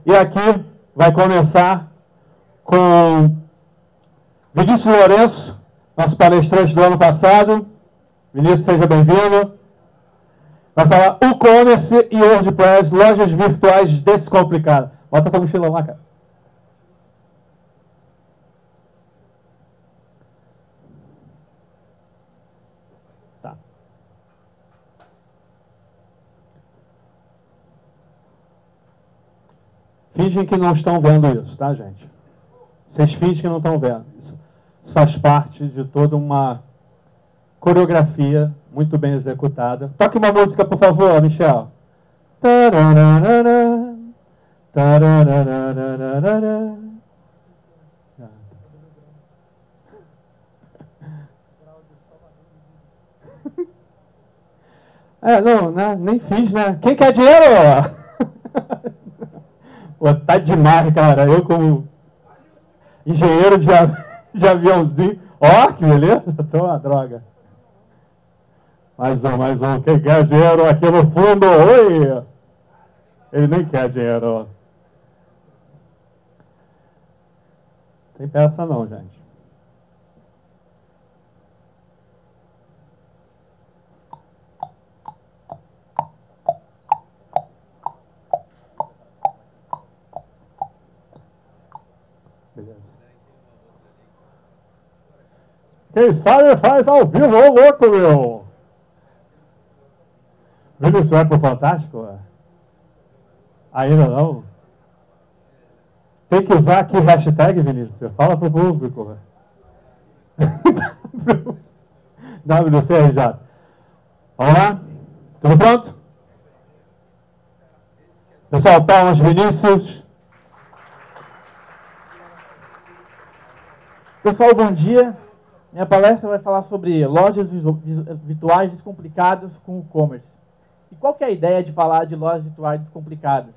E aqui vai começar com Vinícius Lourenço, nosso palestrante do ano passado. Vinícius, seja bem-vindo. Vai falar e-commerce e WordPress, lojas virtuais descomplicadas. Bota tua mochila lá, cara. Tá. Fingem que não estão vendo isso, tá, gente? Vocês fingem que não estão vendo. Isso faz parte de toda uma coreografia muito bem executada. Toque uma música, por favor, Michel. Não, né? Nem fiz, né? Quem quer dinheiro? Pô, tá demais, cara. Eu como engenheiro de aviãozinho. Ó, que beleza. Tô uma droga. Mais um. Quem quer dinheiro aqui no fundo? Oi! Ele nem quer dinheiro. Tem peça não, gente. Beleza. Quem sabe faz ao vivo, ô louco, meu! Vinícius, vai pro Fantástico? Ainda não? Tem que usar aqui hashtag, Vinícius. Fala pro público. WCRJ. Vamos lá? Tudo pronto? Pessoal, palmas, Vinícius. Pessoal, bom dia. Minha palestra vai falar sobre lojas virtuais descomplicadas com e-commerce. E qual que é a ideia de falar de lojas virtuais descomplicadas?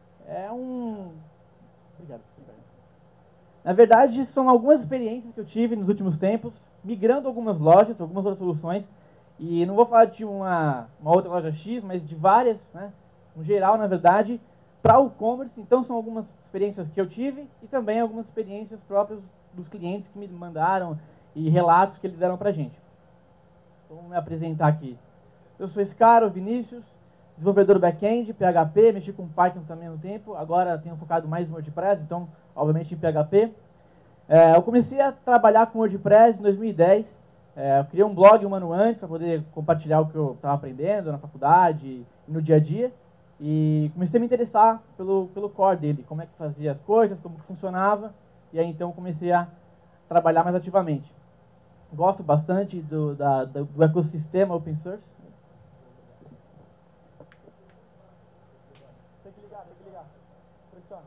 Obrigado. Na verdade, são algumas experiências que eu tive nos últimos tempos, migrando algumas lojas, algumas outras soluções. E não vou falar de uma outra loja X, mas de várias, né? No geral, na verdade, para o e-commerce. Então, são algumas experiências que eu tive e também algumas experiências próprias dos clientes que me mandaram e relatos que eles deram para a gente. Então, vou me apresentar aqui. Eu sou esse cara, o Vinícius, desenvolvedor back-end, PHP, mexi com Python também no tempo, agora tenho focado mais no WordPress, então, obviamente, em PHP. Eu comecei a trabalhar com WordPress em 2010, eu criei um blog um ano antes para poder compartilhar o que eu estava aprendendo na faculdade e no dia a dia, e comecei a me interessar pelo core dele, como é que fazia as coisas, como que funcionava, e aí então comecei a trabalhar mais ativamente. Gosto bastante do ecossistema open source. Tem que ligar. Pressiona.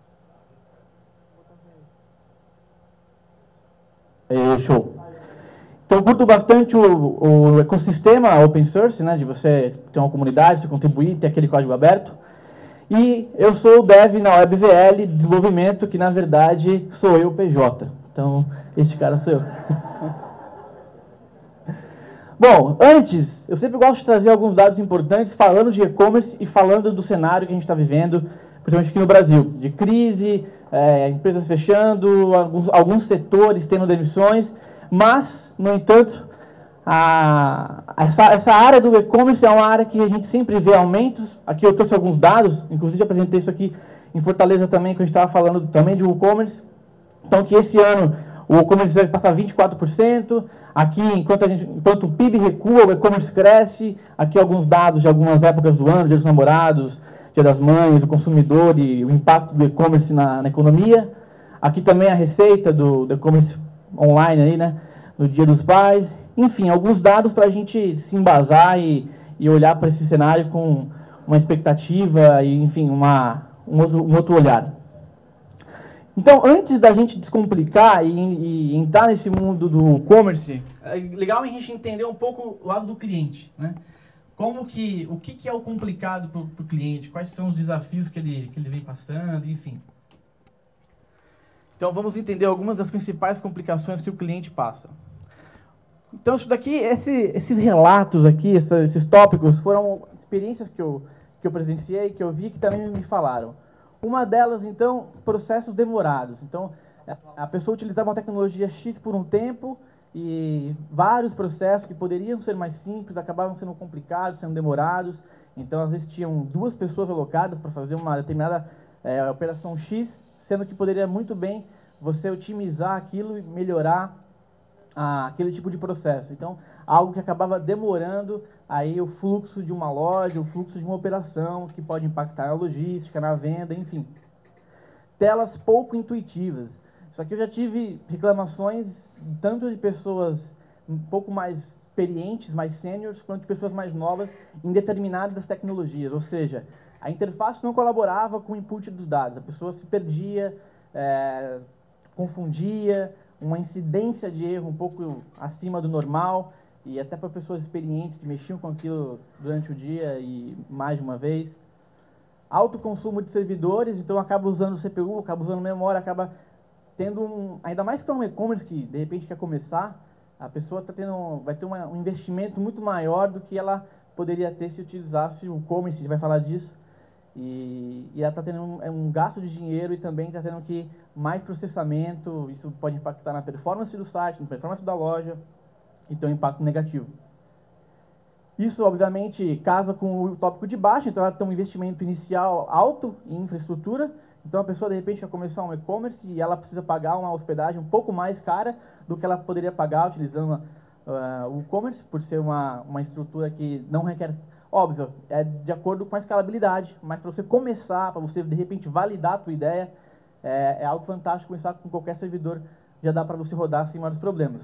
Show. Então, curto bastante o ecossistema open source, né, de você ter uma comunidade, você contribuir, ter aquele código aberto. E eu sou o dev na WebVL, desenvolvimento, que na verdade sou eu, PJ. Então, este cara sou eu. Bom, antes, eu sempre gosto de trazer alguns dados importantes falando de e-commerce e falando do cenário que a gente está vivendo, principalmente aqui no Brasil, de crise, empresas fechando, alguns setores tendo demissões, mas, no entanto, essa área do e-commerce é uma área que a gente sempre vê aumentos. Aqui eu trouxe alguns dados, inclusive apresentei isso aqui em Fortaleza também, que a gente estava falando também de e-commerce. Então, que esse ano o e-commerce vai passar 24%, aqui, enquanto o PIB recua, o e-commerce cresce. Aqui alguns dados de algumas épocas do ano, Dia dos Namorados, Dia das Mães, o consumidor e o impacto do e-commerce na economia. Aqui também a receita do e-commerce online, aí, né, no Dia dos Pais. Enfim, alguns dados para a gente se embasar e olhar para esse cenário com uma expectativa e, enfim, um outro olhar. Então, antes da gente descomplicar e entrar nesse mundo do e-commerce, é legal a gente entender um pouco o lado do cliente, né? O que é o complicado para o cliente, quais são os desafios que ele vem passando, enfim. Então, vamos entender algumas das principais complicações que o cliente passa. Então, isso daqui, esses relatos aqui, esses tópicos, foram experiências que eu presenciei, que eu vi, que também me falaram. Uma delas, então, processos demorados. Então, a pessoa utilizava uma tecnologia X por um tempo e vários processos que poderiam ser mais simples acabavam sendo complicados, sendo demorados. Então, às vezes, tinham 2 pessoas alocadas para fazer uma determinada operação X, sendo que poderia muito bem você otimizar aquilo e melhorar aquele tipo de processo. Então, algo que acabava demorando aí o fluxo de uma loja, o fluxo de uma operação, que pode impactar na logística, na venda, enfim. Telas pouco intuitivas. Só que eu já tive reclamações tanto de pessoas um pouco mais experientes, mais sêniores, quanto de pessoas mais novas em determinadas tecnologias. Ou seja, a interface não colaborava com o input dos dados. A pessoa se perdia, confundia, uma incidência de erro um pouco acima do normal, e até para pessoas experientes que mexiam com aquilo durante o dia e mais de uma vez. Alto consumo de servidores, então acaba usando CPU, acaba usando memória, acaba tendo ainda mais para um e-commerce que de repente quer começar, a pessoa vai ter um investimento muito maior do que ela poderia ter se utilizasse o e-commerce, a gente vai falar disso. E ela está tendo um gasto de dinheiro e também está tendo que mais processamento. Isso pode impactar na performance do site, na performance da loja, e ter um impacto negativo. Isso, obviamente, casa com o tópico de baixo, então ela tem um investimento inicial alto em infraestrutura. Então a pessoa, de repente, vai começar um e-commerce e ela precisa pagar uma hospedagem um pouco mais cara do que ela poderia pagar utilizando o e-commerce, por ser uma estrutura que não requer... Óbvio, é de acordo com a escalabilidade, mas para você começar, para você, de repente, validar a tua ideia, é algo fantástico. Começar com qualquer servidor, já dá para você rodar sem maiores problemas.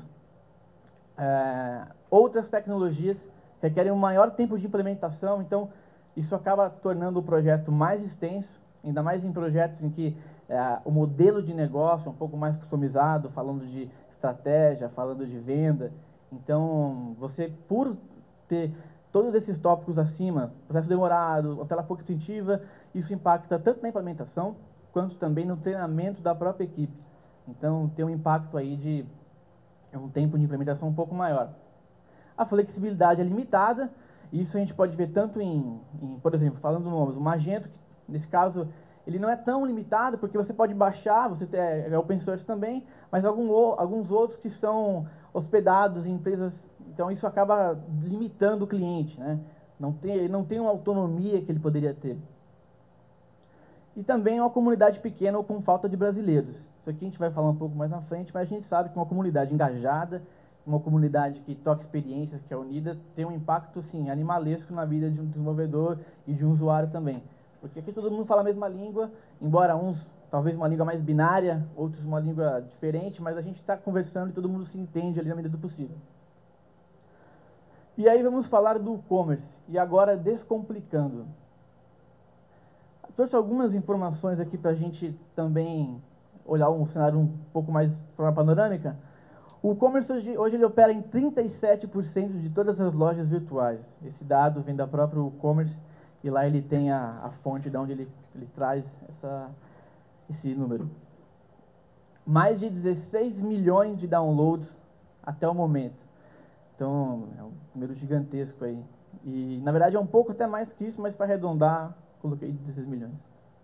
Outras tecnologias requerem um maior tempo de implementação, então isso acaba tornando o projeto mais extenso, ainda mais em projetos em que o modelo de negócio é um pouco mais customizado, falando de estratégia, falando de venda. Então, você, por ter todos esses tópicos acima, processo demorado, tela pouco intuitiva, isso impacta tanto na implementação, quanto também no treinamento da própria equipe. Então, tem um impacto aí de um tempo de implementação um pouco maior. A flexibilidade é limitada, e isso a gente pode ver tanto por exemplo, falando nomes, o Magento, que nesse caso ele não é tão limitado, porque você pode baixar, você é open source também, mas alguns outros que são hospedados em empresas, então isso acaba limitando o cliente, né? Ele não tem uma autonomia que ele poderia ter. E também uma comunidade pequena ou com falta de brasileiros. Isso aqui a gente vai falar um pouco mais na frente, mas a gente sabe que uma comunidade engajada, uma comunidade que troca experiências, que é unida, tem um impacto, sim, animalesco na vida de um desenvolvedor e de um usuário também. Porque aqui todo mundo fala a mesma língua, embora uns, talvez uma língua mais binária, outros uma língua diferente, mas a gente está conversando e todo mundo se entende ali na medida do possível. E aí vamos falar do e-commerce, e agora descomplicando. Eu trouxe algumas informações aqui para a gente também olhar um cenário um pouco mais de forma panorâmica. O e-commerce hoje ele opera em 37% de todas as lojas virtuais. Esse dado vem da própria e-commerce e lá ele tem a fonte de onde ele traz esse número. Mais de 16 milhões de downloads até o momento. Então, é um número gigantesco aí. E, na verdade, é um pouco até mais que isso, mas para arredondar, coloquei 16 milhões.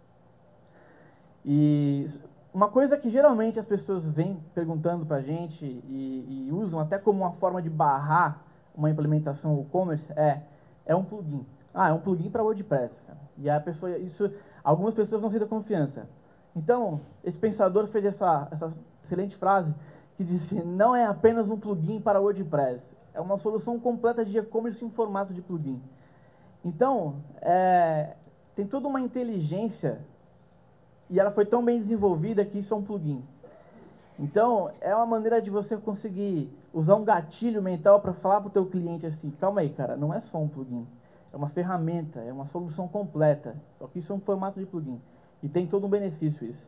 E uma coisa que geralmente as pessoas vêm perguntando para a gente e usam até como uma forma de barrar uma implementação e-commerce é um plugin. É um plugin para WordPress, cara. E algumas pessoas não sentem confiança. Então, esse pensador fez essa excelente frase que diz que não é apenas um plugin para WordPress, é uma solução completa de e-commerce em formato de plugin. Então, tem toda uma inteligência e ela foi tão bem desenvolvida que isso é um plugin. Então, é uma maneira de você conseguir usar um gatilho mental para falar para o teu cliente assim, calma aí, cara, não é só um plugin, é uma ferramenta, é uma solução completa, só que isso é um formato de plugin. E tem todo um benefício isso.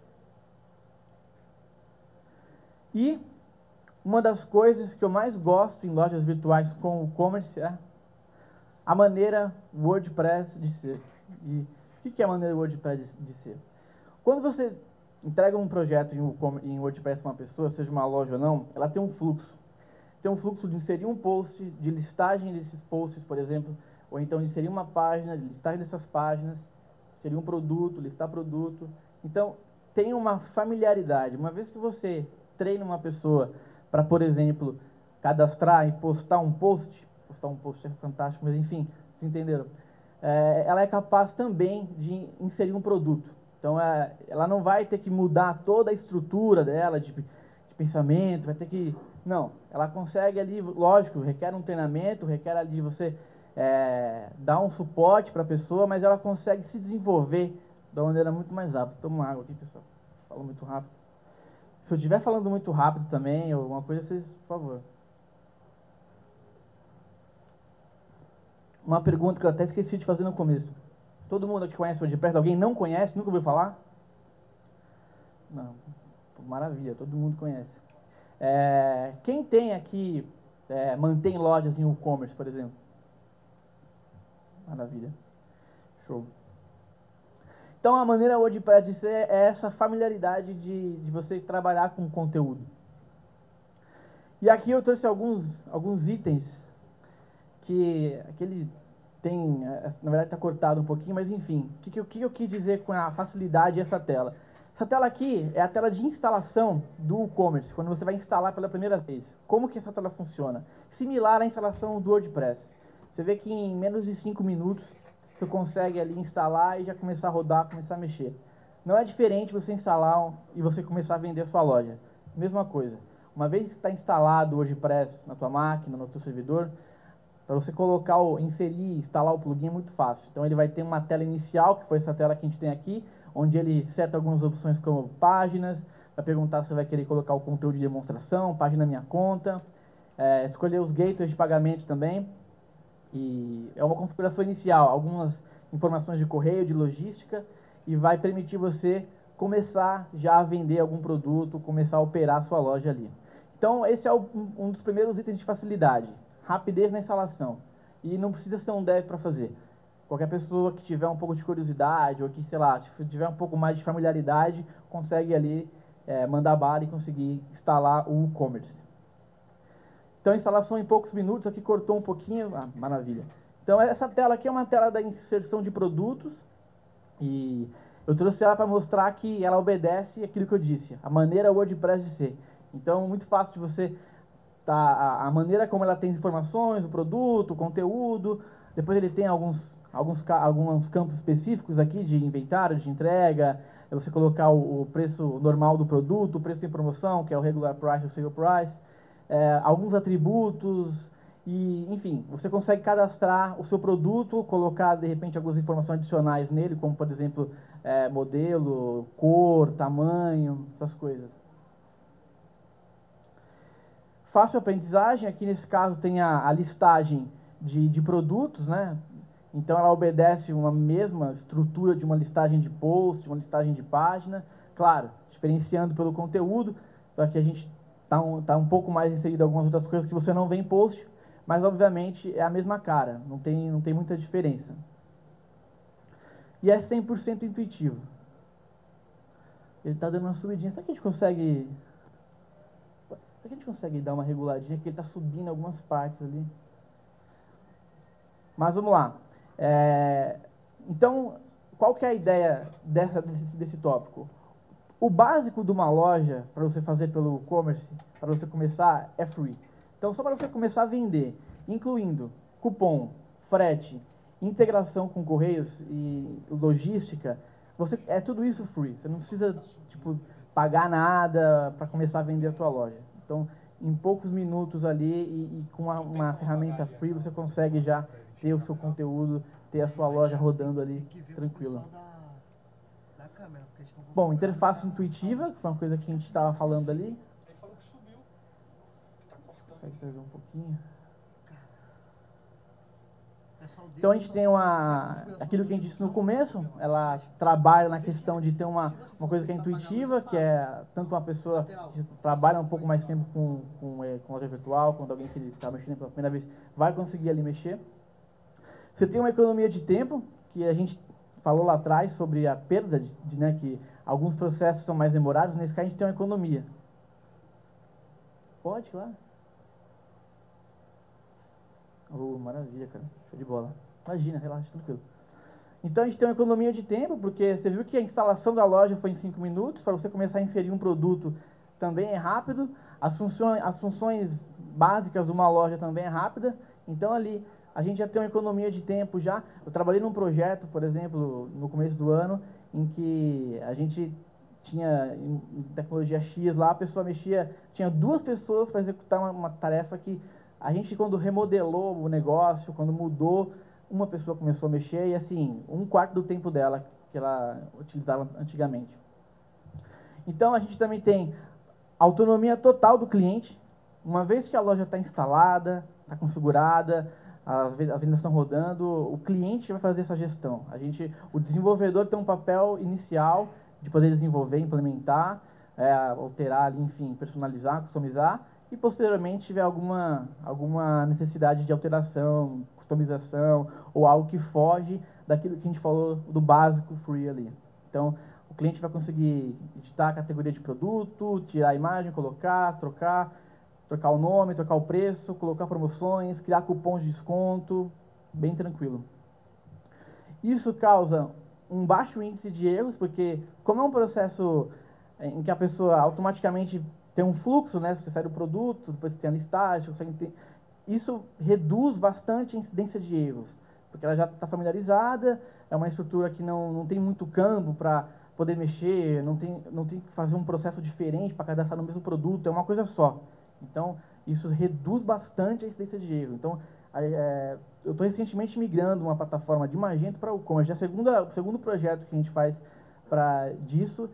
E uma das coisas que eu mais gosto em lojas virtuais com o e-commerce é a maneira WordPress de ser. E o que é a maneira WordPress de ser? Quando você entrega um projeto em WordPress para uma pessoa, seja uma loja ou não, ela tem um fluxo. Tem um fluxo de inserir um post, de listagem desses posts, por exemplo, ou então de inserir uma página, de listagem dessas páginas, inserir um produto, listar produto. Então, tem uma familiaridade. Uma vez que você treina uma pessoa para, por exemplo, cadastrar e postar um post é fantástico, mas enfim, vocês entenderam? Ela é capaz também de inserir um produto. Então, ela não vai ter que mudar toda a estrutura dela de pensamento, vai ter que... Não, ela consegue ali, lógico, requer um treinamento, requer ali de você dar um suporte para a pessoa, mas ela consegue se desenvolver de uma maneira muito mais rápida. Toma uma água aqui, pessoal. Falo muito rápido. Se eu estiver falando muito rápido também, ou alguma coisa, vocês, por favor. Uma pergunta que eu até esqueci de fazer no começo. Todo mundo aqui conhece o WordPress? Alguém não conhece? Nunca ouviu falar? Não. Maravilha, todo mundo conhece. Quem tem aqui, mantém lojas em e-commerce, por exemplo? Maravilha. Show. Então, a maneira WordPress de ser é essa familiaridade de você trabalhar com conteúdo. E aqui eu trouxe alguns itens que ele tem, na verdade está cortado um pouquinho, mas enfim, o que eu quis dizer com a facilidade dessa tela? Essa tela aqui é a tela de instalação do e-commerce, quando você vai instalar pela primeira vez. Como que essa tela funciona? Similar à instalação do WordPress. Você vê que em menos de 5 minutos você consegue ali instalar e já começar a rodar, começar a mexer. Não é diferente você instalar e você começar a vender a sua loja. Mesma coisa. Uma vez que está instalado o WordPress na tua máquina, no teu servidor, para você colocar, inserir, instalar o plugin é muito fácil. Então ele vai ter uma tela inicial, que foi essa tela que a gente tem aqui, onde ele seta algumas opções como páginas, vai perguntar se você vai querer colocar o conteúdo de demonstração, página minha conta, escolher os gateways de pagamento também. E é uma configuração inicial, algumas informações de correio, de logística, e vai permitir você começar já a vender algum produto, começar a operar a sua loja ali. Então, esse é um dos primeiros itens de facilidade. Rapidez na instalação. E não precisa ser um dev para fazer. Qualquer pessoa que tiver um pouco de curiosidade, ou que, sei lá, tiver um pouco mais de familiaridade, consegue ali mandar bala e conseguir instalar o e-commerce. Então, a instalação em poucos minutos, aqui cortou um pouquinho, maravilha. Então, essa tela aqui é uma tela da inserção de produtos, e eu trouxe ela para mostrar que ela obedece aquilo que eu disse, a maneira WordPress de ser. Então, muito fácil de você... a maneira como ela tem as informações, o produto, o conteúdo, depois ele tem alguns campos específicos aqui de inventário, de entrega, é você colocar o preço normal do produto, o preço em promoção, que é o regular price, o sale price, alguns atributos, e enfim, você consegue cadastrar o seu produto, colocar de repente algumas informações adicionais nele, como por exemplo, modelo, cor, tamanho, essas coisas. Fácil aprendizagem, aqui nesse caso tem a listagem de produtos, né? Então ela obedece uma mesma estrutura de uma listagem de post, uma listagem de página, claro, diferenciando pelo conteúdo, então aqui a gente tá um pouco mais inserido em algumas outras coisas que você não vê em post, mas obviamente é a mesma cara, não tem muita diferença. E é 100% intuitivo. Ele está dando uma subidinha, será que a gente consegue... Será que a gente consegue dar uma reguladinha, que ele está subindo algumas partes ali? Mas vamos lá. Então, qual que é a ideia desse tópico? O básico de uma loja, para você fazer pelo e-commerce, para você começar, é free. Então, só para você começar a vender, incluindo cupom, frete, integração com correios e logística, tudo isso free. Você não precisa pagar nada para começar a vender a tua loja. Então, em poucos minutos ali e com uma ferramenta free, você consegue já ter o seu conteúdo, ter a sua loja rodando ali tranquila. Bom, interface intuitiva, que foi uma coisa que a gente estava falando ali. Ele falou que subiu. Consegue trazer um pouquinho? Então a gente tem aquilo que a gente disse no começo, ela trabalha na questão de ter uma coisa que é intuitiva, que é tanto uma pessoa que trabalha um pouco mais tempo com loja virtual, quanto alguém que está mexendo pela primeira vez vai conseguir ali mexer. Você tem uma economia de tempo, que a gente falou lá atrás sobre a perda, que alguns processos são mais demorados, nesse caso a gente tem uma economia. Pode, claro. Oh, maravilha, cara. Show de bola. Imagina, relaxa, tranquilo. Então, a gente tem uma economia de tempo, porque você viu que a instalação da loja foi em 5 minutos, para você começar a inserir um produto também é rápido, as funções básicas de uma loja também é rápida, então ali a gente já tem uma economia de tempo já. Eu trabalhei num projeto, por exemplo, no começo do ano, em que a gente tinha em tecnologia X lá, a pessoa mexia, tinha 2 pessoas para executar uma tarefa que a gente, quando remodelou o negócio, quando mudou, uma pessoa começou a mexer e, assim, 1/4 do tempo dela que ela utilizava antigamente. Então, a gente também tem autonomia total do cliente. Uma vez que a loja está instalada, está configurada, as vendas estão rodando, o cliente vai fazer essa gestão. O desenvolvedor tem um papel inicial de poder desenvolver, implementar, alterar ali, enfim, personalizar, customizar, e posteriormente, se tiver alguma necessidade de alteração, customização, ou algo que foge daquilo que a gente falou do básico free ali. Então, o cliente vai conseguir editar a categoria de produto, tirar a imagem, colocar, trocar o nome, trocar o preço, colocar promoções, criar cupons de desconto, bem tranquilo. Isso causa um baixo índice de erros, porque como é um processo em que a pessoa automaticamente tem um fluxo, né? Você sai do produto, depois você tem a listagem, isso reduz bastante a incidência de erros, porque ela já está familiarizada, é uma estrutura que não tem muito campo para poder mexer, não tem que fazer um processo diferente para cadastrar no mesmo produto, é uma coisa só. Então, isso reduz bastante a incidência de erro. Então, eu estou recentemente migrando uma plataforma de Magento para o WooCommerce. O segundo projeto que a gente faz disso.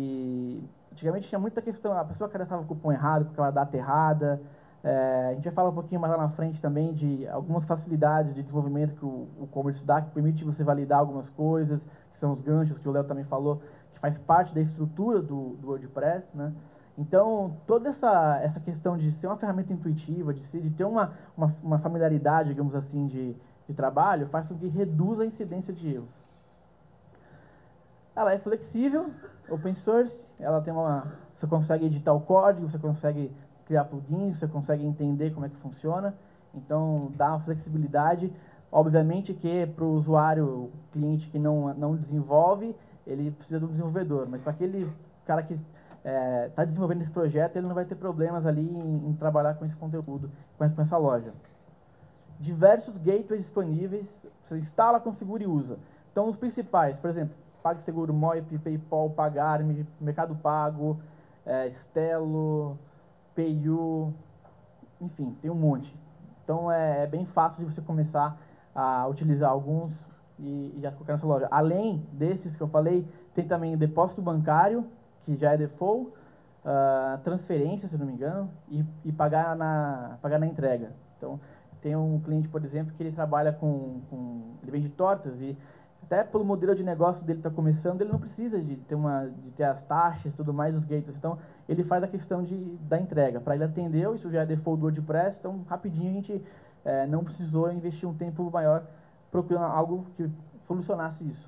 E antigamente tinha muita questão, a pessoa cadastrava o cupom errado, com aquela data errada. A gente vai falar um pouquinho mais lá na frente também de algumas facilidades de desenvolvimento que o WooCommerce dá, que permite você validar algumas coisas, que são os ganchos, que o Léo também falou, que faz parte da estrutura do WordPress, né? Então, toda essa questão de ser uma ferramenta intuitiva, de ter uma familiaridade, digamos assim, de trabalho, faz com que reduza a incidência de erros. Ela é flexível, open source, você consegue editar o código, você consegue criar plugins, você consegue entender como é que funciona, então dá uma flexibilidade. Obviamente que para o usuário, o cliente que não desenvolve, ele precisa de um desenvolvedor, mas para aquele cara que está desenvolvendo esse projeto, ele não vai ter problemas ali em trabalhar com esse conteúdo, com essa loja. Diversos gateways disponíveis, você instala, configura e usa. Então, os principais, por exemplo, PagSeguro, Moip, PayPal, Pagar.me, Mercado Pago, Stelo, PayU, enfim, tem um monte. Então, é bem fácil de você começar a utilizar alguns e já colocar na sua loja. Além desses que eu falei, tem também o depósito bancário, que já é default, transferência, se não me engano, e pagar na entrega. Então, tem um cliente, por exemplo, que ele trabalha ele vende tortas e até pelo modelo de negócio dele está começando, ele não precisa de ter as taxas e tudo mais, os gateways. Então, ele faz a questão da entrega. Para ele atendeu, isso já é default do WordPress, então rapidinho a gente não precisou investir um tempo maior procurando algo que solucionasse isso.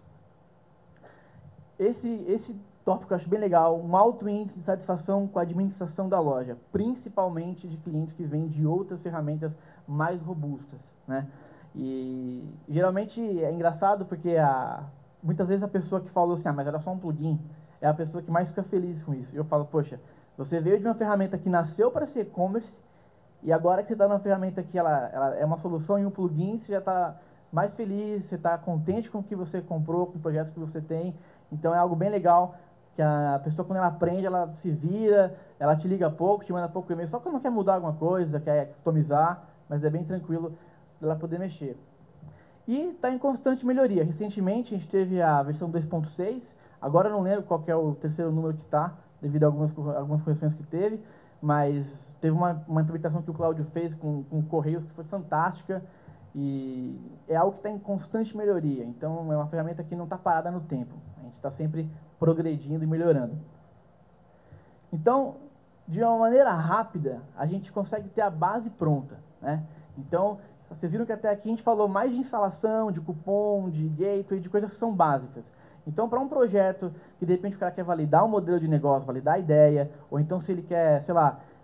Esse tópico eu acho bem legal, um alto índice de satisfação com a administração da loja, principalmente de clientes que vêm de outras ferramentas mais robustas, né? E geralmente é engraçado porque muitas vezes a pessoa que falou assim, mas era só um plugin, é a pessoa que mais fica feliz com isso. E eu falo, poxa, você veio de uma ferramenta que nasceu para ser e-commerce e agora que você está numa ferramenta que ela é uma solução em um plugin, você já está mais feliz, você está contente com o que você comprou, com o projeto que você tem. Então é algo bem legal, que a pessoa, quando ela aprende, ela se vira, ela te liga pouco, te manda pouco e-mail, só que não quer mudar alguma coisa, quer customizar, mas é bem tranquilo ela poder mexer. E está em constante melhoria. Recentemente a gente teve a versão 2.6, agora eu não lembro qual que é o terceiro número que está, devido a algumas correções que teve, mas teve uma implementação que o Cláudio fez com Correios que foi fantástica, e é algo que está em constante melhoria. Então, é uma ferramenta que não está parada no tempo. A gente está sempre progredindo e melhorando. Então, de uma maneira rápida, a gente consegue ter a base pronta, né? Então, vocês viram que até aqui a gente falou mais de instalação, de cupom, de gateway, de coisas que são básicas. Então, para um projeto que, de repente, o cara quer validar um modelo de negócio, validar a ideia, ou então se ele quer, sei lá,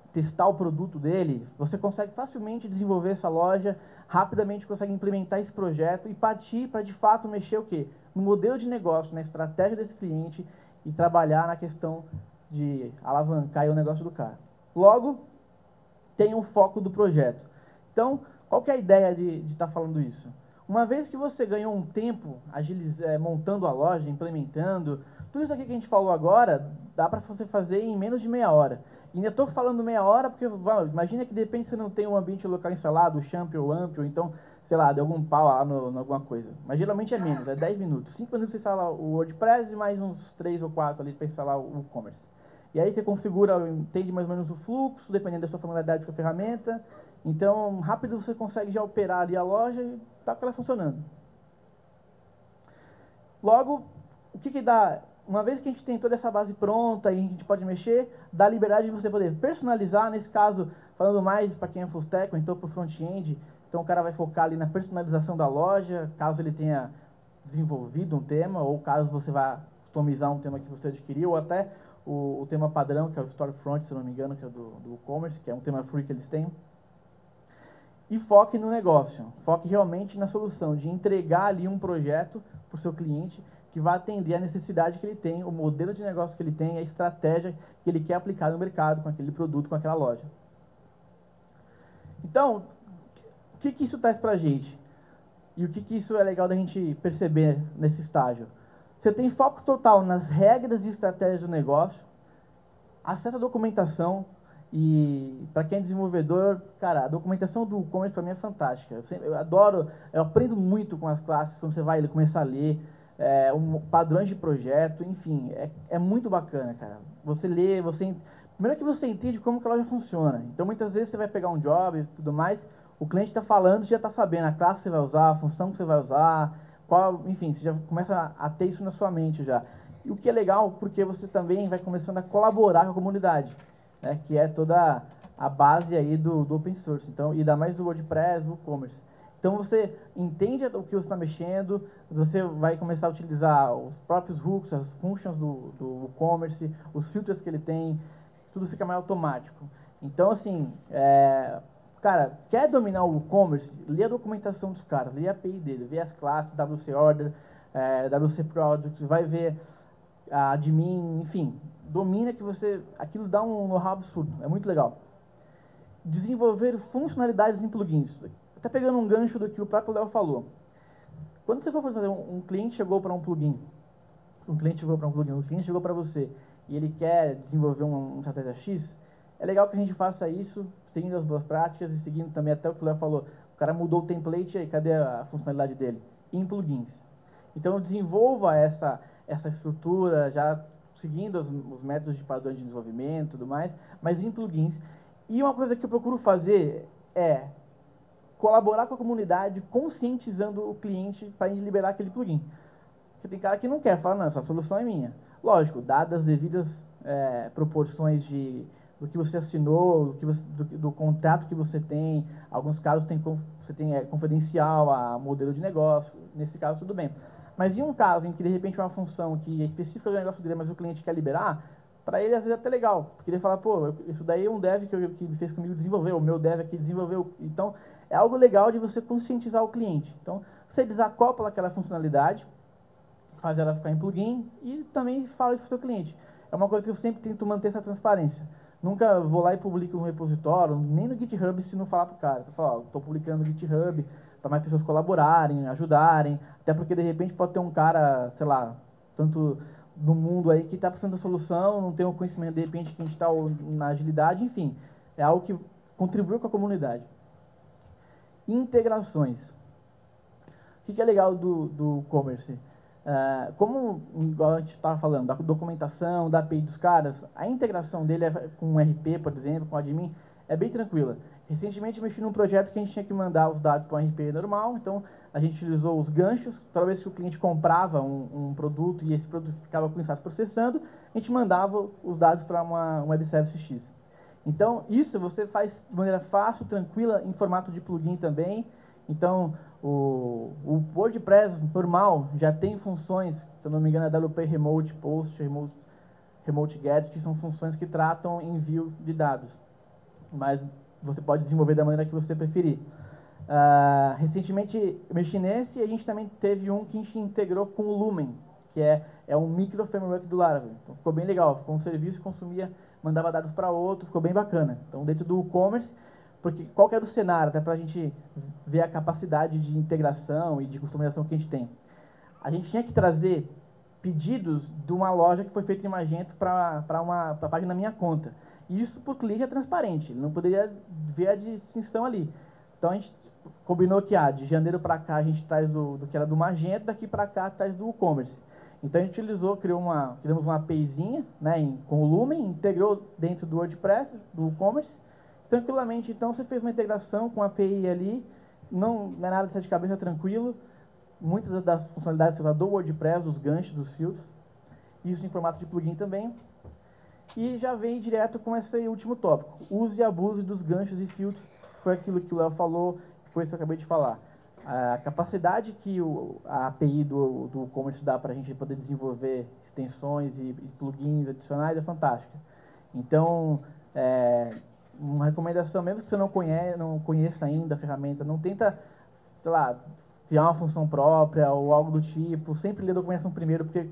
testar o produto dele, você consegue facilmente desenvolver essa loja, rapidamente consegue implementar esse projeto e partir para, de fato, mexer o quê? No modelo de negócio, na estratégia desse cliente e trabalhar na questão de alavancar o negócio do cara. Logo, tem o foco do projeto. Então, qual que é a ideia de estar falando isso? Uma vez que você ganhou um tempo montando a loja, implementando, tudo isso aqui que a gente falou agora, dá para você fazer em menos de meia hora. E ainda estou falando meia hora porque, imagina que de repente você não tem um ambiente local instalado, o Champ ou Amp, ou então, sei lá, deu algum pau lá no alguma coisa. Mas geralmente é menos, é 10 minutos. 5 minutos você instala o WordPress e mais uns 3 ou 4 ali para instalar o e-commerce. E aí você configura, entende mais ou menos o fluxo, dependendo da sua familiaridade com a ferramenta. Então, rápido você consegue já operar ali a loja e tá com ela funcionando. Logo, o que dá? Uma vez que a gente tem toda essa base pronta e a gente pode mexer, dá a liberdade de você poder personalizar, nesse caso, falando mais para quem é full stack, ou então para o front-end, então o cara vai focar ali na personalização da loja, caso ele tenha desenvolvido um tema, ou caso você vá customizar um tema que você adquiriu, ou até o tema padrão, que é o Storefront, se não me engano, que é do e-commerce, que é um tema free que eles têm. E foque no negócio, foque realmente na solução, de entregar ali um projeto para o seu cliente que vai atender a necessidade que ele tem, o modelo de negócio que ele tem, a estratégia que ele quer aplicar no mercado com aquele produto, com aquela loja. Então, o que isso traz para a gente? E o que isso é legal da gente perceber nesse estágio? Você tem foco total nas regras e estratégias do negócio, acesso à documentação, e para quem é desenvolvedor, cara, a documentação do e-commerce para mim é fantástica. Eu adoro, eu aprendo muito com as classes, quando você vai começar a ler, padrões de projeto, enfim, é muito bacana, cara. Você lê, primeiro que você entende como que a loja funciona. Então, muitas vezes você vai pegar um job e tudo mais, o cliente está falando, você já está sabendo a classe que você vai usar, a função que você vai usar, enfim, você já começa a ter isso na sua mente já. E o que é legal, porque você também vai começando a colaborar com a comunidade, né, que é toda a base aí do open source, então, e ainda mais do WordPress, do e-commerce. Então, você entende o que você está mexendo, você vai começar a utilizar os próprios hooks, as functions do e-commerce, os filtros que ele tem, tudo fica mais automático. Então, assim, cara, quer dominar o e-commerce? Lê a documentação dos caras, lê a API dele, vê as classes, WC Order, WC Products, vai ver a admin, enfim, domina que aquilo dá um know-how absurdo, é muito legal. Desenvolver funcionalidades em plugins. Até pegando um gancho do que o próprio Léo falou. Quando você for fazer um cliente chegou para um plugin, um cliente chegou para você e ele quer desenvolver uma estratégia X, é legal que a gente faça isso seguindo as boas práticas e seguindo também até o que o Léo falou. O cara mudou o template, aí cadê a funcionalidade dele? Em plugins. Então, desenvolva essa estrutura já seguindo os métodos de padrão de desenvolvimento e tudo mais, mas em plugins. E uma coisa que eu procuro fazer é colaborar com a comunidade, conscientizando o cliente para liberar aquele plugin. Porque tem cara que não quer, fala, não, essa solução é minha. Lógico, dadas as devidas proporções do que você assinou, do contrato que você tem. Alguns casos você tem confidencial a modelo de negócio, nesse caso tudo bem. Mas em um caso em que de repente é uma função que é específica do negócio dele, mas o cliente quer liberar, para ele às vezes é até legal, porque ele fala, pô, isso daí é um dev que fez comigo desenvolver, o meu dev aqui desenvolveu. Então, é algo legal de você conscientizar o cliente. Então, você desacopla aquela funcionalidade, faz ela ficar em plugin e também fala isso para o seu cliente. É uma coisa que eu sempre tento manter essa transparência. Nunca vou lá e publico no repositório, nem no GitHub se não falar para o cara. Eu falo, estou publicando no GitHub para mais pessoas colaborarem, ajudarem, até porque de repente pode ter um cara, sei lá, tanto no mundo aí que está precisando da solução, não tem o conhecimento de repente que a gente está na agilidade, enfim, é algo que contribui com a comunidade. Integrações. O que é legal do e-commerce? Como igual a gente estava falando, da documentação, da API dos caras, a integração dele com o RP, por exemplo, com o admin, é bem tranquila. Recentemente eu mexi num projeto que a gente tinha que mandar os dados para o RP normal, então a gente utilizou os ganchos. Toda vez que o cliente comprava um produto e esse produto ficava com o status processando, a gente mandava os dados para uma web service X. Então isso você faz de maneira fácil, tranquila, em formato de plugin também. Então o WordPress normal já tem funções, se eu não me engano é WP Remote Post, Remote Get, que são funções que tratam envio de dados. mas você pode desenvolver da maneira que você preferir. Recentemente eu mexi nesse e a gente também teve um que a gente integrou com o Lumen, que é um micro framework do Laravel. Então ficou bem legal, ficou um serviço que consumia, mandava dados para outro, ficou bem bacana. Então dentro do e-commerce, porque qual que era o cenário, até para a gente ver a capacidade de integração e de customização que a gente tem. A gente tinha que trazer pedidos de uma loja que foi feita em Magento para a página da minha conta. E isso para o cliente é transparente, ele não poderia ver a distinção ali. Então a gente combinou que de janeiro para cá a gente traz do que era do Magento, daqui para cá traz do e-commerce. Então a gente utilizou, criamos uma APIzinha, né, com o Lumen, integrou dentro do WordPress, do e-commerce, tranquilamente. Então você fez uma integração com a API ali, não é nada de sete cabeça, tranquilo. Muitas das funcionalidades você usa do WordPress, dos ganchos, dos filtros, isso em formato de plugin também. E já vem direto com esse último tópico, use e abuse dos ganchos e filtros, foi aquilo que o Léo falou, foi isso que eu acabei de falar. A capacidade que a API do e-commerce dá para a gente poder desenvolver extensões e plugins adicionais é fantástica. Então, uma recomendação, mesmo que você não conheça ainda a ferramenta, não tenta, sei lá, criar uma função própria ou algo do tipo, sempre lê a documentação primeiro, porque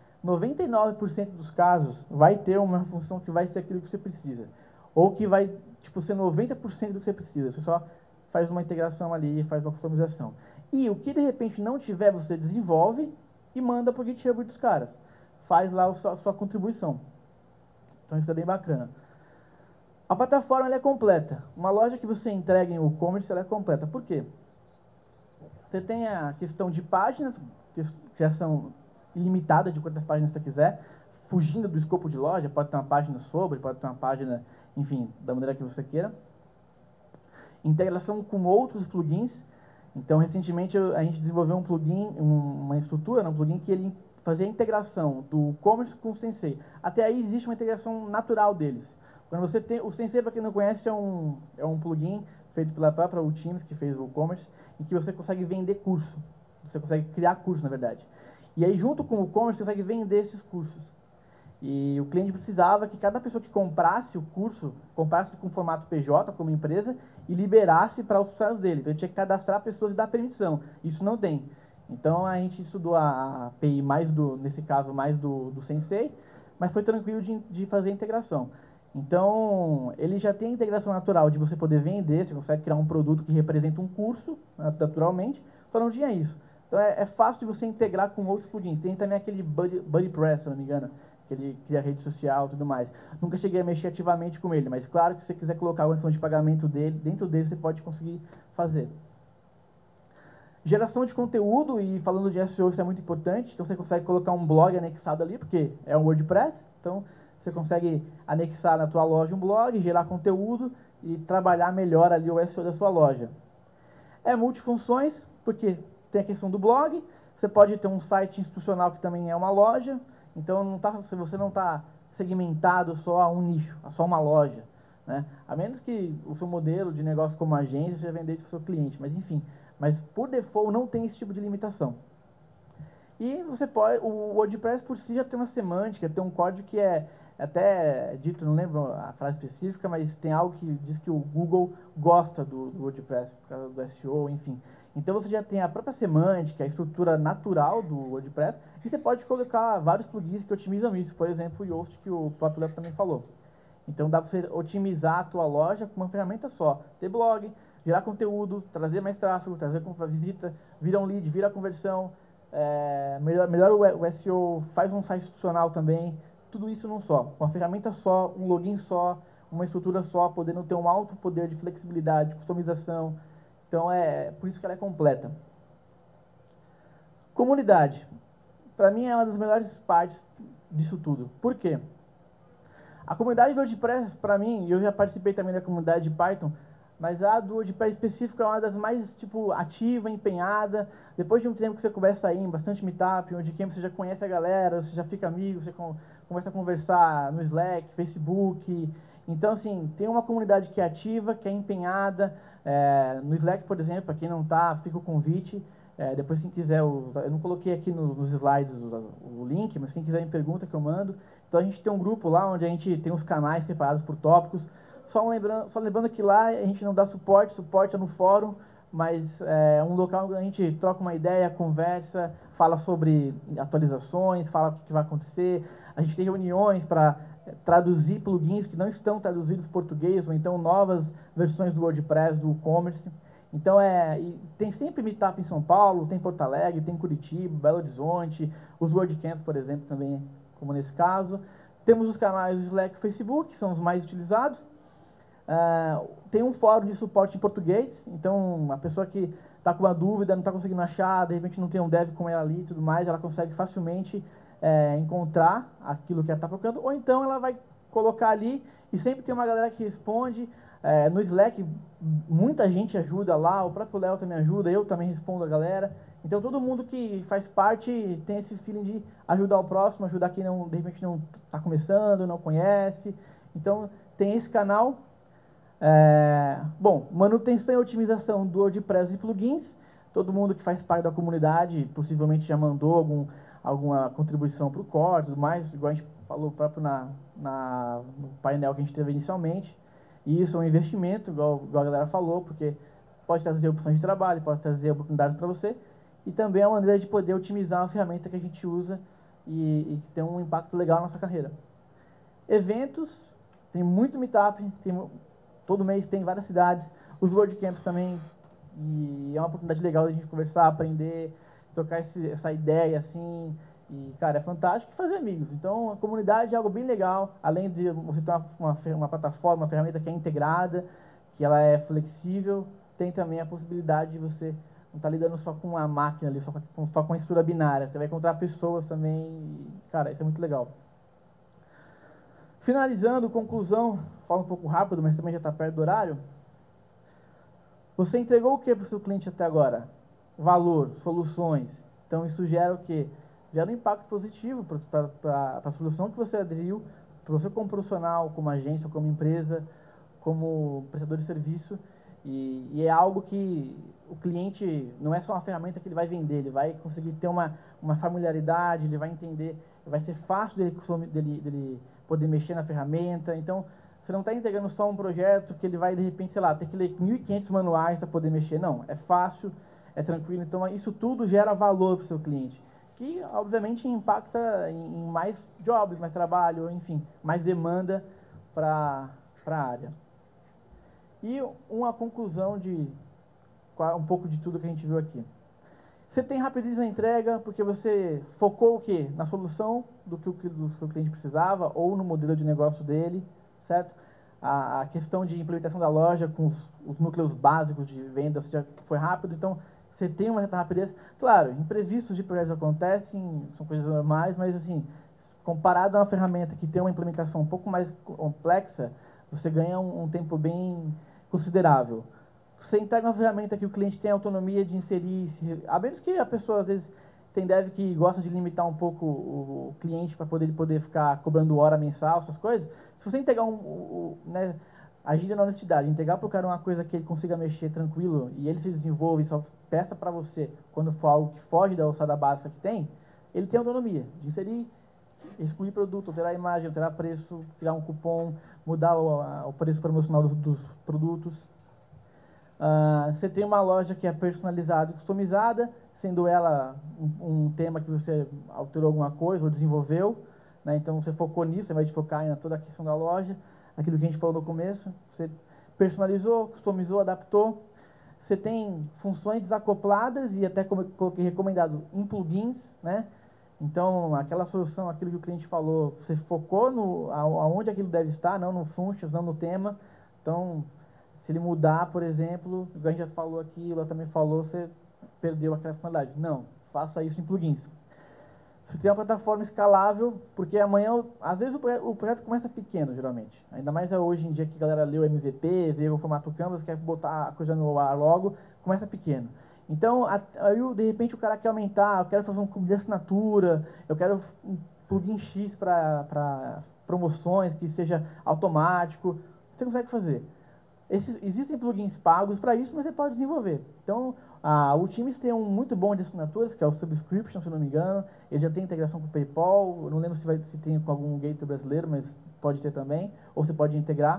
99% dos casos vai ter uma função que vai ser aquilo que você precisa. Ou que vai ser 90% do que você precisa. Você só faz uma integração ali, faz uma customização. E o que de repente não tiver, você desenvolve e manda para o GitHub dos caras. Faz lá a sua contribuição. Então isso é bem bacana. A plataforma ela é completa. Uma loja que você entrega em e-commerce ela é completa. Por quê? Você tem a questão de páginas, que já são ilimitadas de quantas páginas você quiser, fugindo do escopo de loja, pode ter uma página sobre, pode ter uma página, enfim, da maneira que você queira. Integração com outros plugins. Então, recentemente, a gente desenvolveu um plugin, uma estrutura, um plugin que ele fazia a integração do e-commerce com o Sensei. Até aí existe uma integração natural deles. Quando você tem, o Sensei, para quem não conhece, é um plugin feito pela própria Teams, que fez o e-commerce, em que você consegue vender curso. Você consegue criar curso, na verdade. E aí, junto com o e-commerce, você consegue vender esses cursos. E o cliente precisava que cada pessoa que comprasse o curso, comprasse com formato PJ, como empresa, e liberasse para os funcionários dele. Então, ele tinha que cadastrar pessoas e dar permissão. Isso não tem. Então, a gente estudou a API, nesse caso, mais do Sensei, mas foi tranquilo de fazer a integração. Então, ele já tem a integração natural de você poder vender, você consegue criar um produto que representa um curso, naturalmente, só não tinha isso. Então, é fácil de você integrar com outros plugins. Tem também aquele BuddyPress, se não me engano, que ele cria rede social e tudo mais. Nunca cheguei a mexer ativamente com ele, mas claro que se você quiser colocar a condição de pagamento dele, dentro dele você pode conseguir fazer. Geração de conteúdo, e falando de SEO, isso é muito importante. Então, você consegue colocar um blog anexado ali, porque é um WordPress. Então, você consegue anexar na tua loja um blog, gerar conteúdo e trabalhar melhor ali o SEO da sua loja. É multifunções, porque tem a questão do blog, você pode ter um site institucional que também é uma loja, então você não está segmentado só a um nicho, a só uma loja, né? A menos que o seu modelo de negócio como agência seja vender isso para o seu cliente, mas enfim, mas por default não tem esse tipo de limitação. E o WordPress por si já tem uma semântica, tem um código que é até dito, não lembro a frase específica, mas tem algo que diz que o Google gosta do WordPress por causa do SEO, enfim. Então você já tem a própria semântica, a estrutura natural do WordPress, e você pode colocar vários plugins que otimizam isso, por exemplo, o Yoast, que o próprio Léo também falou. Então dá para você otimizar a tua loja com uma ferramenta só. Ter blog, gerar conteúdo, trazer mais tráfego, trazer visita, vira um lead, vira conversão, melhora o SEO, faz um site institucional também, tudo isso num só, com uma ferramenta só, um login só, uma estrutura só, podendo ter um alto poder de flexibilidade, customização. Então, por isso que ela é completa. Comunidade. Para mim, é uma das melhores partes disso tudo. Por quê? A comunidade do WordPress, para mim, eu já participei também da comunidade de Python, mas a do WordPress específico é uma das mais, ativa, empenhada. Depois de um tempo que você começa a ir em bastante meetup, onde você já conhece a galera, você já fica amigo, você começa a conversar no Slack, Facebook. Então, assim, tem uma comunidade que é ativa, que é empenhada. No Slack, por exemplo, para quem não está, fica o convite. Depois, quem quiser, eu não coloquei aqui nos slides o link, mas quem quiser me pergunta que eu mando. Então, a gente tem um grupo lá onde a gente tem os canais separados por tópicos. Só lembrando que lá a gente não dá suporte é no fórum, mas é um local onde a gente troca uma ideia, conversa, fala sobre atualizações, fala o que vai acontecer. A gente tem reuniões para traduzir plugins que não estão traduzidos para português, ou então novas versões do WordPress, do e-commerce. Então, tem sempre meetup em São Paulo, tem Porto Alegre, tem Curitiba, Belo Horizonte, os WordCamps, por exemplo, também, como nesse caso. Temos os canais do Slack e Facebook, que são os mais utilizados. Tem um fórum de suporte em português, então a pessoa que está com uma dúvida, não está conseguindo achar, de repente não tem um dev com ela ali e tudo mais, ela consegue facilmente encontrar aquilo que ela está procurando, ou então ela vai colocar ali e sempre tem uma galera que responde. No Slack, muita gente ajuda lá, o próprio Léo também ajuda, eu também respondo a galera. Então, todo mundo que faz parte tem esse feeling de ajudar o próximo, ajudar quem não, de repente não está começando, não conhece. Então, tem esse canal. Bom, manutenção e otimização do WordPress e plugins. Todo mundo que faz parte da comunidade possivelmente já mandou alguma contribuição para o core, tudo mais, igual a gente falou próprio no painel que a gente teve inicialmente. E isso é um investimento, igual a galera falou, porque pode trazer opções de trabalho, pode trazer oportunidades para você, e também é uma maneira de poder otimizar uma ferramenta que a gente usa e que tem um impacto legal na nossa carreira. Eventos, tem muito meetup, todo mês tem várias cidades, os WordCamps também, e é uma oportunidade legal de a gente conversar, aprender, trocar essa ideia, assim. E, cara, é fantástico fazer amigos. Então, a comunidade é algo bem legal, além de você ter uma plataforma, uma ferramenta que é integrada, que ela é flexível, tem também a possibilidade de você não estar lidando só com uma máquina ali, só com uma estrutura binária. Você vai encontrar pessoas também, e, cara, isso é muito legal. Finalizando, conclusão, falo um pouco rápido, mas também já está perto do horário. Você entregou o que para o seu cliente até agora? Valor, soluções. Então, isso gera o quê? Gera um impacto positivo para a solução que você aderiu, para você como profissional, como agência, como empresa, como prestador de serviço. E é algo que o cliente, não é só uma ferramenta que ele vai vender, ele vai conseguir ter uma familiaridade, ele vai entender, vai ser fácil dele poder mexer na ferramenta. Então, você não está entregando só um projeto que ele vai, de repente, sei lá, ter que ler 1.500 manuais para poder mexer. Não, é fácil, é tranquilo. Então, isso tudo gera valor para o seu cliente, que, obviamente, impacta em mais jobs, mais trabalho, enfim, mais demanda para a área. E uma conclusão de um pouco de tudo que a gente viu aqui. Você tem rapidez na entrega porque você focou o quê? Na solução do que o seu cliente precisava ou no modelo de negócio dele, certo? A questão de implementação da loja com os núcleos básicos de venda já foi rápido, então você tem uma certa rapidez. Claro, imprevistos de projetos acontecem, são coisas normais, mas assim, comparado a uma ferramenta que tem uma implementação um pouco mais complexa, você ganha um tempo bem considerável. Você entrega uma ferramenta que o cliente tem autonomia de inserir, a menos que a pessoa, às vezes, tem dev que gosta de limitar um pouco o cliente para poder ficar cobrando hora mensal, essas coisas. Se você entregar né, agindo na honestidade, entregar para o cara uma coisa que ele consiga mexer tranquilo e ele se desenvolve e só peça para você quando for algo que foge da alçada básica que tem, ele tem autonomia de inserir, excluir produto, alterar a imagem, alterar preço, criar um cupom, mudar o preço promocional dos produtos. Você tem uma loja que é personalizada e customizada, sendo ela um tema que você alterou alguma coisa ou desenvolveu, né? Então você focou nisso, você vai focar em toda a questão da loja, aquilo que a gente falou no começo, você personalizou, customizou, adaptou. Você tem funções desacopladas e até, como eu coloquei, recomendado em plugins, né? Então, aquela solução, aquilo que o cliente falou, você focou aonde aquilo deve estar, não no functions, não no tema. Então, se ele mudar, por exemplo, igual a gente já falou aqui, ela também falou, você perdeu aquela funcionalidade. Não, faça isso em plugins. Você tem uma plataforma escalável, porque amanhã, às vezes o projeto começa pequeno, geralmente. Ainda mais hoje em dia que a galera lê o MVP, vê o formato Canvas, quer botar a coisa no ar logo, começa pequeno. Então, aí de repente o cara quer aumentar, eu quero fazer um clube de assinatura, eu quero um plugin X para promoções, que seja automático. Você consegue fazer. Existem plugins pagos para isso, mas você pode desenvolver. Então, o Teams tem um muito bom de assinaturas, que é o Subscription, se eu não me engano. Ele já tem integração com o PayPal. Eu não lembro se tem com algum gateway brasileiro, mas pode ter também. Ou você pode integrar.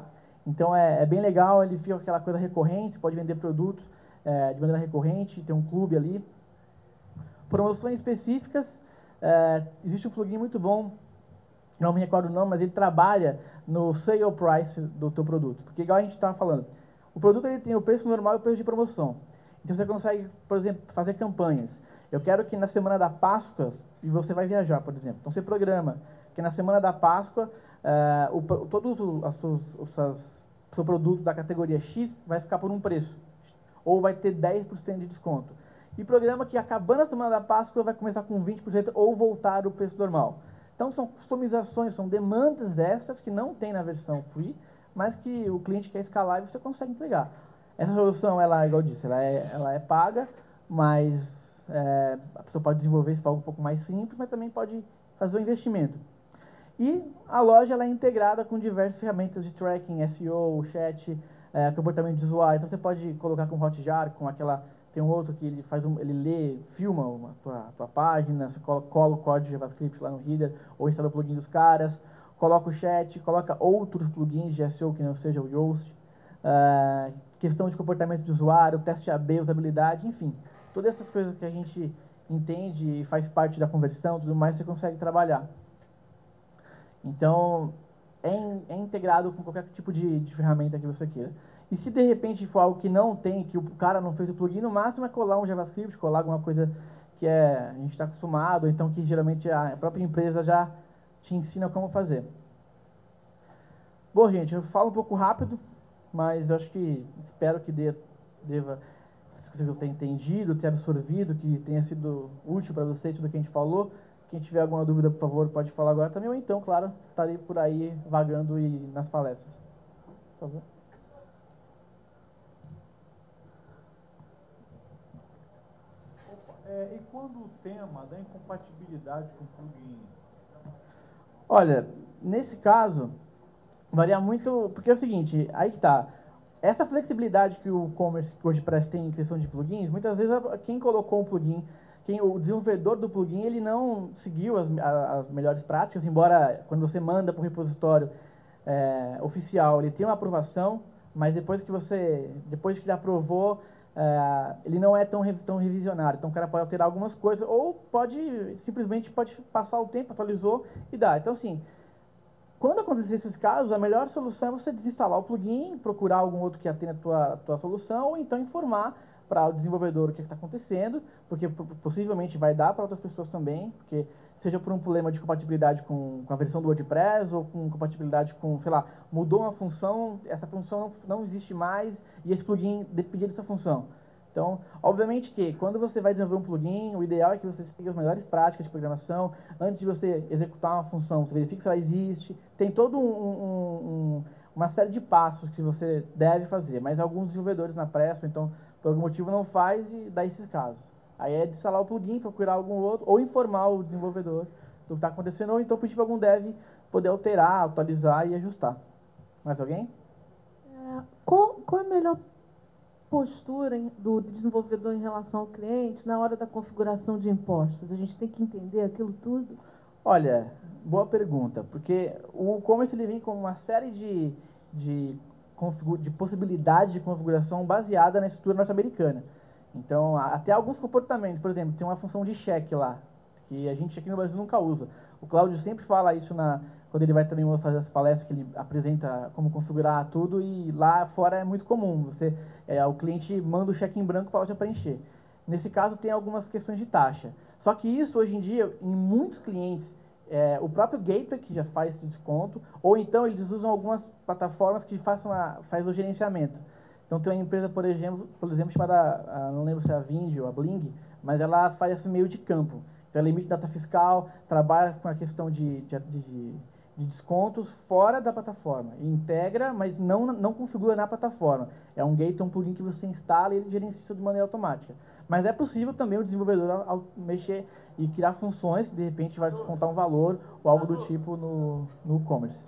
Então, é bem legal, ele fica com aquela coisa recorrente, você pode vender produtos de maneira recorrente, tem um clube ali. Promoções específicas, existe um plugin muito bom, não me recordo o nome, mas ele trabalha no sale price do teu produto. Porque igual a gente estava falando, o produto ele tem o preço normal e o preço de promoção. Então você consegue, por exemplo, fazer campanhas. Eu quero que na semana da Páscoa, e você vai viajar, por exemplo, então você programa que na semana da Páscoa, todos o seu produto da categoria X vai ficar por um preço, ou vai ter 10% de desconto. E programa que acabando a semana da Páscoa vai começar com 20% ou voltar o preço normal. Então são customizações, são demandas extras que não tem na versão free, mas que o cliente quer escalar e você consegue entregar. Essa solução, ela, igual eu disse, ela é paga, mas a pessoa pode desenvolver se for algo um pouco mais simples, mas também pode fazer o investimento. E a loja ela é integrada com diversas ferramentas de tracking, SEO, chat, comportamento de usuário. Então você pode colocar com Hotjar, com aquela... Tem um outro que ele ele lê, filma a tua página, você cola o código JavaScript lá no header, ou instala o plugin dos caras, coloca o chat, coloca outros plugins de SEO que não seja o Yoast, questão de comportamento de usuário, teste AB, usabilidade, enfim. Todas essas coisas que a gente entende e faz parte da conversão, tudo mais, você consegue trabalhar. Então, é integrado com qualquer tipo de ferramenta que você queira. E se de repente for algo que não tem, que o cara não fez o plugin, no máximo é colar um JavaScript, colar alguma coisa que a gente está acostumado, ou então que geralmente a própria empresa já te ensina como fazer. Bom, gente, eu falo um pouco rápido, mas eu acho que espero que deva você tenha entendido, tenha absorvido, que tenha sido útil para você tudo que a gente falou. Quem tiver alguma dúvida, por favor, pode falar agora também, ou então, claro, estarei por aí vagando e nas palestras. Por favor. E quando o tema da incompatibilidade com o plugin? Olha, nesse caso, varia muito, porque é o seguinte, aí que tá. Essa flexibilidade que o commerce, que o WordPress tem em questão de plugins, muitas vezes quem colocou o plugin, o desenvolvedor do plugin, ele não seguiu as melhores práticas, embora quando você manda para o repositório oficial, ele tem uma aprovação, mas depois que ele aprovou, ele não é tão revisionário. Então o cara pode alterar algumas coisas, ou simplesmente pode passar o tempo, atualizou e dá. Então assim, quando acontecer esses casos, a melhor solução é você desinstalar o plugin, procurar algum outro que atenda a tua solução, ou então informar para o desenvolvedor o que está acontecendo, porque possivelmente vai dar para outras pessoas também, porque seja por um problema de compatibilidade com a versão do WordPress, ou com compatibilidade com, sei lá, mudou uma função, essa função não existe mais, e esse plugin dependia dessa função. Então, obviamente que quando você vai desenvolver um plugin, o ideal é que você siga as melhores práticas de programação. Antes de você executar uma função, você verifica se ela existe. Tem todo uma série de passos que você deve fazer, mas alguns desenvolvedores na pressa, então, por algum motivo não faz e dá esses casos. Aí é de instalar o plugin, procurar algum outro, ou informar o desenvolvedor do que está acontecendo, ou então pedir para algum dev poder alterar, atualizar e ajustar. Mais alguém? Qual é a melhor postura do desenvolvedor em relação ao cliente na hora da configuração de impostos? A gente tem que entender aquilo tudo? Olha, boa pergunta, porque o e-commerce ele vem com uma série de possibilidades de configuração baseada na estrutura norte-americana. Então, até alguns comportamentos, por exemplo, tem uma função de cheque lá, que a gente aqui no Brasil nunca usa. O Cláudio sempre fala isso quando ele vai também fazer as palestras, que ele apresenta como configurar tudo, e lá fora é muito comum. O cliente manda o cheque em branco para você preencher. Nesse caso, tem algumas questões de taxa. Só que isso, hoje em dia, em muitos clientes, o próprio Gateway que já faz esse desconto, ou então eles usam algumas plataformas que faz o gerenciamento. Então tem uma empresa, por exemplo chamada, não lembro se é a Vind ou a Bling, mas ela faz esse meio de campo. Então ela emite data fiscal, trabalha com a questão de descontos fora da plataforma. E integra, mas não configura na plataforma. É um gateway, um plugin que você instala e ele gerencia isso de maneira automática. Mas é possível também o desenvolvedor ao mexer e criar funções que de repente vai descontar um valor ou algo do tipo no e-commerce.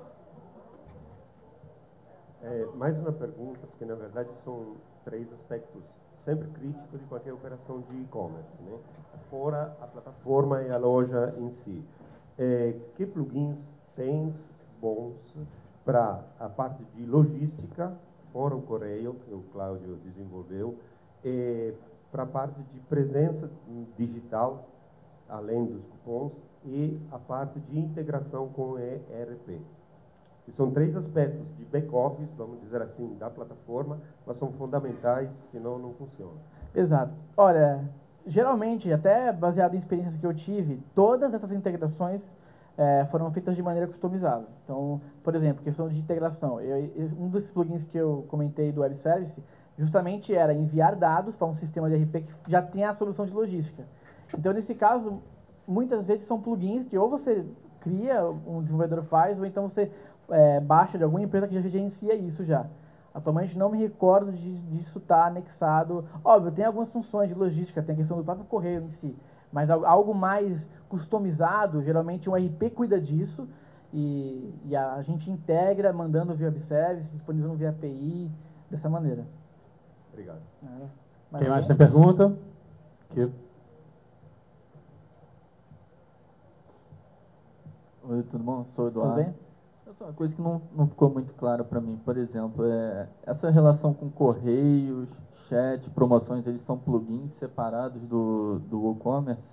Mais uma pergunta, que na verdade são 3 aspectos sempre críticos de qualquer operação de e-commerce, né? Fora a plataforma e a loja em si. Que plugins tens bons para a parte de logística, fora o correio, que o Cláudio desenvolveu, para a parte de presença digital, além dos cupons, e a parte de integração com o ERP. Que são 3 aspectos de back-office, vamos dizer assim, da plataforma, mas são fundamentais, senão não funciona. Exato. Olha, geralmente, até baseado em experiências que eu tive, todas essas integrações foram feitas de maneira customizada. Então, por exemplo, questão de integração. Um dos plugins que eu comentei do Web Service, justamente era enviar dados para um sistema de ERP que já tem a solução de logística. Então, nesse caso, muitas vezes são plugins que ou você cria, um desenvolvedor faz, ou então você baixa de alguma empresa que já gerencia isso já. Atualmente não me recordo disso estar anexado. Óbvio, tem algumas funções de logística, tem a questão do próprio correio em si, mas algo mais customizado, geralmente um RP cuida disso e a gente integra, mandando via web service, disponibilizando via API, dessa maneira. Obrigado. Quem mais tem pergunta? Aqui. Oi, tudo bom? Sou o Eduardo. Tudo bem? Uma coisa que não ficou muito clara para mim, por exemplo, essa relação com correios, chat, promoções, eles são plugins separados do WooCommerce?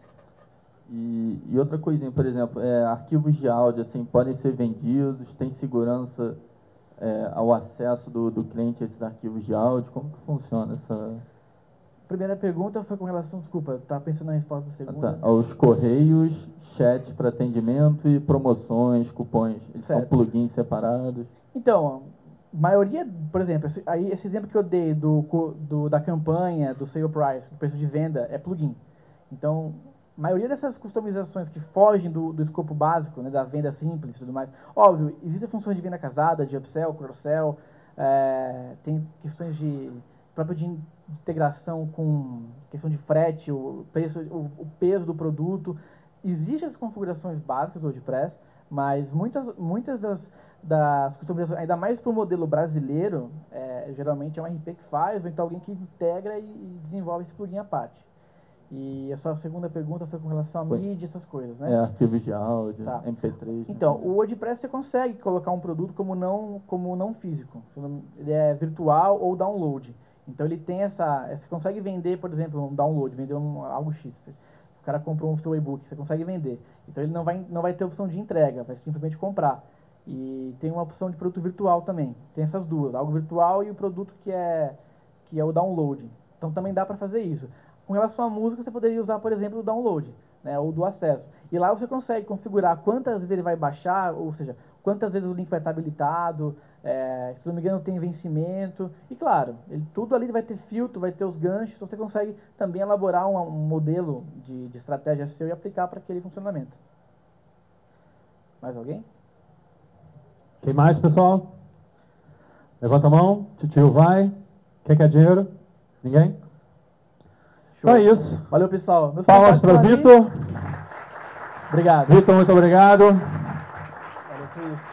E outra coisinha, por exemplo, arquivos de áudio assim, podem ser vendidos, tem segurança ao acesso do cliente a esses arquivos de áudio? Como que funciona essa... Primeira pergunta foi com relação, desculpa, estava pensando na resposta da segunda. Aos correios, chat para atendimento e promoções, cupons. Eles são plugins separados? Então, maioria, por exemplo, esse exemplo que eu dei da campanha, do sale price, do preço de venda, é plugin. Então, a maioria dessas customizações que fogem do escopo básico, né, da venda simples e tudo mais, óbvio, existem funções de venda casada, de upsell, cross-sell, tem questões de integração com questão de frete, o peso do produto. Existem as configurações básicas do WordPress, mas muitas das customizações, ainda mais para o modelo brasileiro, geralmente é um RP que faz, ou então alguém que integra e desenvolve esse plugin à parte. E a sua segunda pergunta foi com relação à mídia, essas coisas, né? Arquivos de áudio, tá. MP3. Então, o WordPress você consegue colocar um produto como não físico. Ele é virtual ou download. Então, ele tem você consegue vender, por exemplo, um download, vender algo X. O cara comprou um seu e-book, você consegue vender. Então, ele não vai ter opção de entrega, vai simplesmente comprar. E tem uma opção de produto virtual também. Tem essas duas, algo virtual e o produto que é o download. Então, também dá para fazer isso. Com relação à música, você poderia usar, por exemplo, o download, né, ou do acesso. E lá você consegue configurar quantas vezes ele vai baixar, ou seja, quantas vezes o link vai estar habilitado, se não me engano tem vencimento. E claro, tudo ali vai ter filtro, vai ter os ganchos, então você consegue também elaborar um modelo de estratégia seu e aplicar para aquele funcionamento. Mais alguém? Quem mais, pessoal? Levanta a mão, titio vai. Quem quer dinheiro? Ninguém? Então é isso. Valeu, pessoal. Palmas para o Vitor. Obrigado. Vitor, muito obrigado. Valeu, Cris.